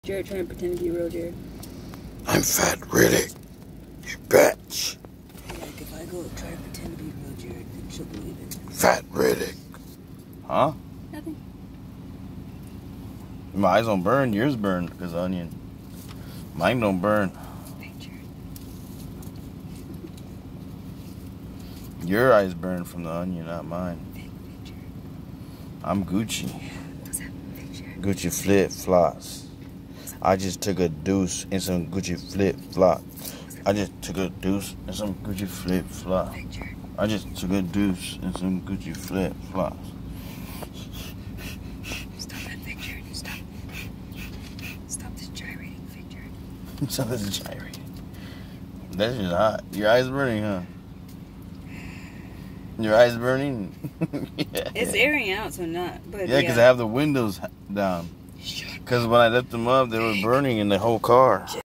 Jared trying to pretend to be real, Jared. I'm Fat Riddick. You bitch. Like, if I go try to pretend to be real, Jared, then she'll believe it. Fat Riddick. Huh? Nothing. My eyes don't burn. Yours burn because of onion. Mine don't burn. Fake Jared. Your eyes burn from the onion, not mine. Fake Jared. I'm Gucci. What's that? Fake Jared. Gucci flip flops. I just took a deuce and some Gucci flip flop. I just took a deuce and some Gucci flip flop. Fake Jared. I just took a deuce and some Gucci flip flops. Stop that, fake Jared. Stop. Stop this gyrating, fake Jared. So this is gyrating. That's just hot. Your eyes burning, huh? Your eyes burning? Yeah. It's airing out, so not. But Yeah, because I have the windows down. Because when I left them up, they were burning in the whole car.